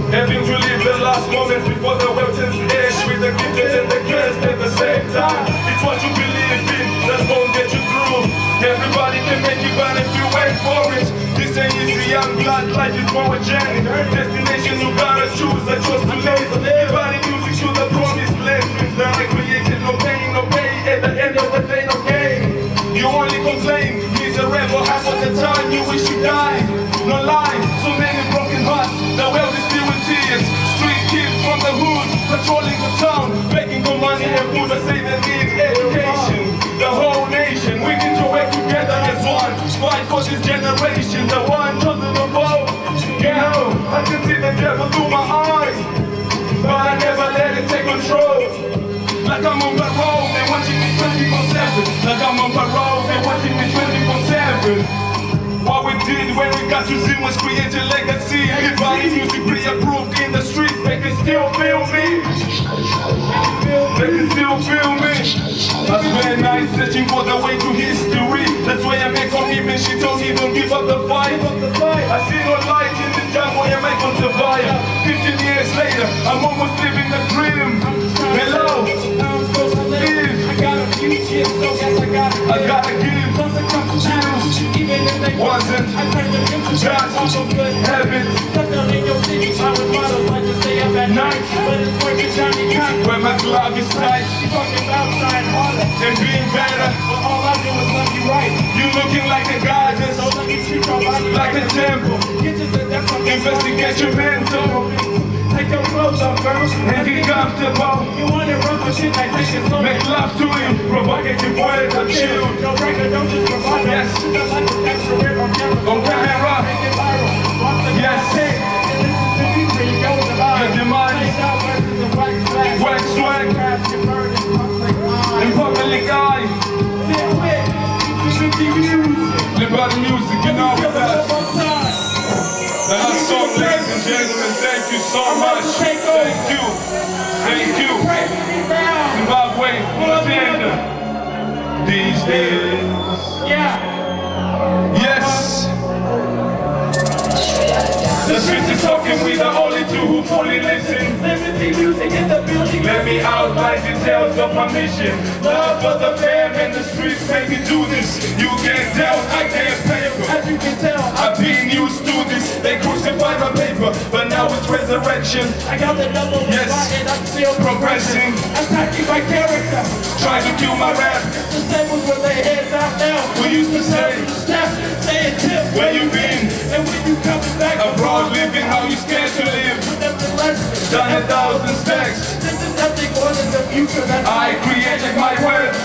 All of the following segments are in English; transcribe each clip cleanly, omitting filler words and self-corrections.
Having to live the last moments before the world turns ash, with the gifted and the cursed at the same time. It's what you believe in that's gonna get you through. Everybody can make it, but if you wait for it, this ain't easy. Young blood, life is more a journey. Destination you gotta choose. I chose to live. Everybody music to the promised land. Dreams that I created, no pain, no pain. At the end of the day, no gain. You only complain, miserable half of the time. You wish you died. No lie, so many broken hearts. The world is filled with tears. Street kids from the hood, patrolling the town, begging for money and food. I say they need education. The whole nation, we need to work together as one. Fight for this generation, the one chosen of all. You know, I can see the devil through my eyes, but I never let it take control. Like I'm on parole, they watching me 24/7. Like I'm on parole, they watching me 24/7. What we did when we got to see was create a legacy. Everybody music pre-approved in the streets. They can still feel me. They can still feel me. I spent nights searching for the way to history. That's why I make commitment. She told me don't give up the fight. I see no light in this jungle. I make on survive. 15 years later, I'm almost living the dream. Hello, I gotta give. I gotta give. Wasn't just habits. At night, when my glove is tight and being better. All I do is love you right. You looking like a goddess, like a temple. Investigate your mental. Take your clothes off, girl, and get comfortable. You wanna run for shit like this, so make love to you. Provocative words, I'm chill. Your record don't just provide. Yes. On camera. Yes. Your demise. Wax swag. In public eye. Liberty music, you know with us. The last song, ladies and gentlemen, thank you so much. Thank you. Thank you. Zimbabwe, agenda. These days. Yeah. Yes. The streets is talking, we the only two who fully listen. Music in the building. Let me outline details of my mission. Love for the fam and the streets make me do this. You can't tell, I can't paper. As you can tell, I've been used to this. They crucified my paper, but now it's resurrection. I got the double yes, and I'm still progressing. Attacking my character, trying to kill my rap. The same with where their heads out now. We used to say, step, say it tip. Where you been? And when you coming back abroad, living how you scared to live. Done 1,000 stacks. This is nothing more than the future that I created my words.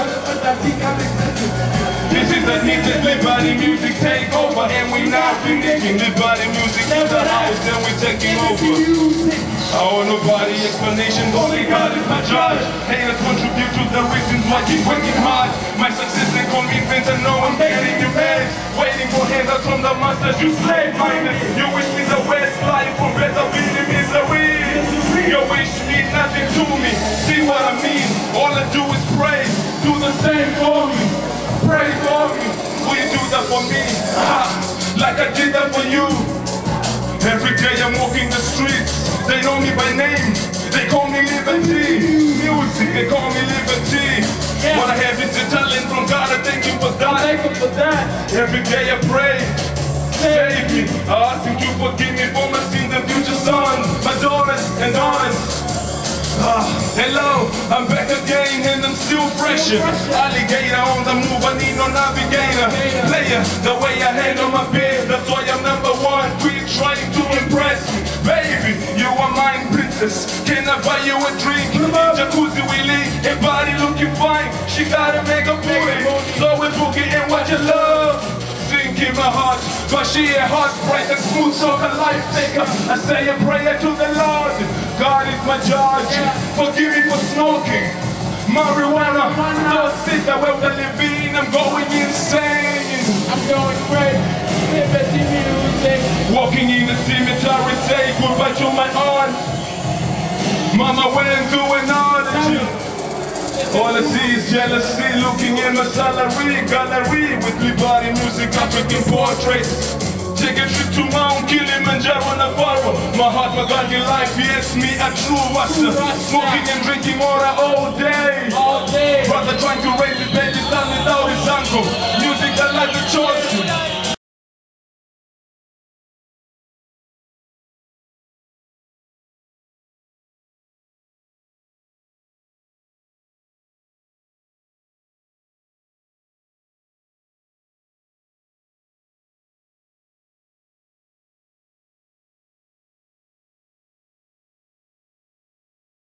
This is the needed Liberty music take over, and we now finishing Liberty music in the house, and we taking over. I owe nobody explanation, only God is my judge. Haters contribute to the reasons why I keep working hard. My success and commitment, and no one getting your meds. Waiting for handouts from the masters, you slave-minded. You wish me the best life from better being in misery. Your wish means nothing to me. See what I mean? All I do is pray. Do the same for me. Pray for me. Will you do that for me? Like I did that for you. Every day I'm walking the streets. They know me by name. They call me Liberty. Music, they call me Liberty. What I have is a talent from God. I thank you for that. Thank you for that. Every day I pray. Save me. I ask him to forgive me for my sins and future sons, my daughters and daughters. Hello, I'm back again and I'm still fresher. Alligator on the move, I need no navigator. Player, the way I handle my biz, that's why I'm #1. Quit trying to impress me. Baby, you are mine, princess. Can I buy you a drink? In jacuzzi we leave, everybody looking fine. She gotta make a booty, so we boogie and watch your love. In my heart, but she a heartbreaker, smooth so her life taker. I say a prayer to the Lord. God is my judge. Forgive me for smoking marijuana. So sick that we're the living. I'm going insane. I'm going crazy. Liberty music. Walking in the cemetery, say goodbye to my aunt. Mama went through another. All I see is jealousy, looking in my salary gallery with Liberty music, African portraits. Take a trip to Mount Kilimanjaro and Afaro. Mahatma Gandhi life, yes, me a true Rasta. Smoking and drinking water all day. Brother trying to raise his baby son without his uncle. Music that like the choice.